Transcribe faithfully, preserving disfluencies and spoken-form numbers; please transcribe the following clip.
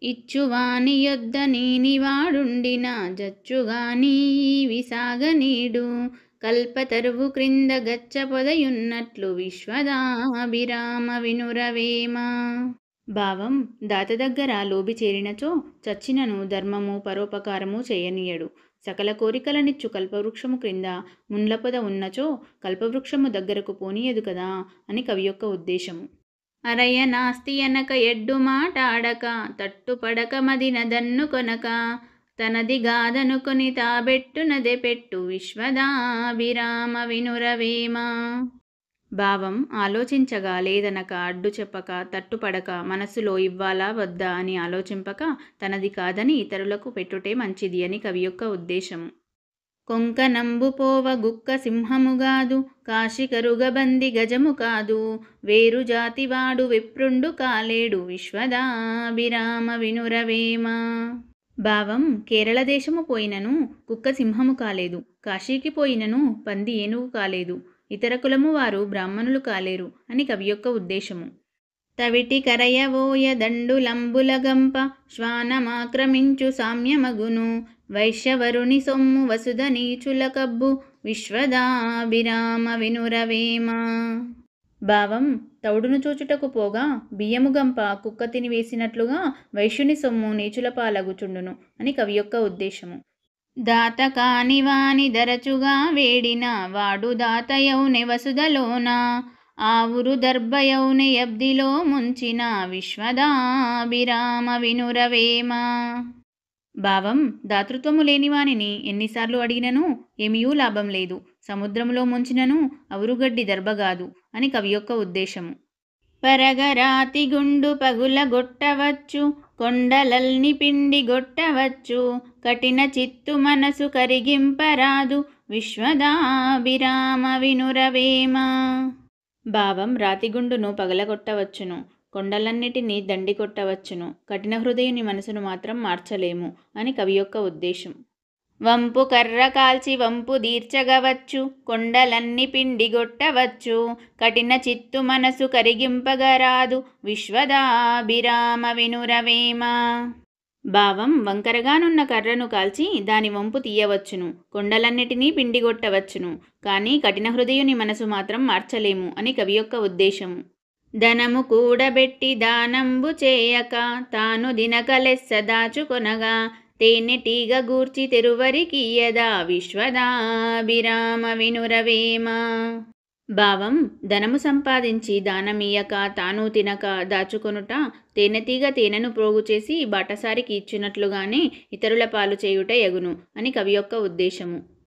ఇచ్చువాని యొద్ద నీనివాడుండిన జచ్చుగాని ఈవి సాగనీడు కల్పతరువు క్రింద గచ్చ పొదయున్నట్లు విశ్వదాభిరామ వినురవేమ. భావం దాత దగ్గర లోబి చేరినచో చచ్చినను ధర్మము పరోపకారము చేయనీయడు. సకల కోరికలనిచ్చు కల్పవృక్షము క్రింద ముండ్లపొద ఉన్నచో కల్పవృక్షము దగ్గరకు పోనీయదు కదా అని కవి యొక్క ఉద్దేశము. అరయ నాస్తి అనక ఎడ్డు మాటాడక తట్టుపడక మదిన దన్ను కొనక తనది గాదనుకొని తాబెట్టునదే పెట్టు విశ్వదాభిరామ వినురవేమ. భావం ఆలోచించగా లేదనక అడ్డు చెప్పక తట్టుపడక మనస్సులో ఇవ్వాలా వద్దా అని ఆలోచింపక తనది కాదని ఇతరులకు పెట్టుటే మంచిది అని కవి యొక్క ఉద్దేశము. కొంకనంబు పోవ గుక్క సింహముగాదు కాశికరుగబంది గజము కాదు వేరు జాతివాడు విప్రుండు కాలేడు విశ్వదాభిరామ వినురవేమ. భావం కేరళ దేశము పోయినను కుక్క సింహము కాలేదు, కాశీకి పోయినను పంది ఏనుగు కాలేదు, ఇతర కులము వారు బ్రాహ్మణులు కాలేరు అని కవి యొక్క ఉద్దేశము. తవిటి కరయవోయ దండులంబులగంప శ్వానమాక్రమించు సామ్యమగును వైశ్యవరుని సొమ్ము వసుధ నీచుల కబ్బు విశ్వదాభిరామ వినురవేమ. భావం తౌడును చూచుటకు పోగా బియ్యము గంప కుక్క తిని వేసినట్లుగా వైశ్యుని సొమ్ము నీచుల పాలగుచుండును అని కవి యొక్క ఉద్దేశము. దాత కాని వాని దరచుగా వేడిన వాడు దాతయౌనె వసుధలోన ఆవురు దర్భయౌనె యబ్దిలో ముంచిన విశ్వదాభిరామ వినురవేమ. భావం దాతృత్వము లేని వానిని ఎన్నిసార్లు అడిగినను ఏమీయూ లాభం లేదు, సముద్రములో ముంచినను అవురుగడ్డి దర్భగాదు అని కవి యొక్క ఉద్దేశము. పరగరాతి గుండు పగుల గొట్టవచ్చు కొండలల్ని పిండి గొట్టవచ్చు కఠిన చిత్తు మనసు కరిగింపరాదు విశ్వదాభిరామ వినురవేమ. భావం రాతిగుండును పగలగొట్టవచ్చును, కొండలన్నిటినీ దండి కొట్టవచ్చును, కఠిన హృదయుని మనసును మాత్రం మార్చలేము అని కవి యొక్క ఉద్దేశం. వంపు కర్ర కాల్చి వంపు దీర్చగవచ్చు కొండలన్ని పిండి గొట్టవచ్చు కఠిన చిత్తు మనసు కరిగింపగరాదు విశ్వదాభిరామ వినురవేమ. భావం వంకరగానున్న కర్రను కాల్చి దాని వంపు తీయవచ్చును, కొండలన్నిటినీ పిండిగొట్టవచ్చును, కానీ కఠిన హృదయుని మనసు మాత్రం మార్చలేము అని కవి యొక్క ఉద్దేశము. ధనము కూడబెట్టి దానంబు చేయక తాను దినకలెస్స దాచుకొనగా తేనెటీగ గూర్చి తెరువరికియ్యదా విశ్వదాభిరామ వినురవేమ. భావం ధనము సంపాదించి దానమీయక తాను తినక దాచుకొనుట తేనెతీగ తేనెను ప్రోగు చేసి బాటసారికి ఇచ్చినట్లుగానే ఇతరుల పాలు చేయుట యగును అని కవి యొక్క ఉద్దేశము.